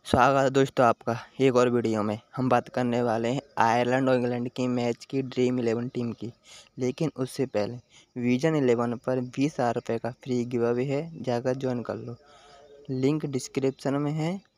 स्वागत है दोस्तों आपका एक और वीडियो में। हम बात करने वाले हैं आयरलैंड और इंग्लैंड की मैच की ड्रीम 11 टीम की। लेकिन उससे पहले विजन 11 पर 20,000 रुपये का फ्री गिव अवे है, जाकर ज्वाइन कर लो। लिंक डिस्क्रिप्शन में है,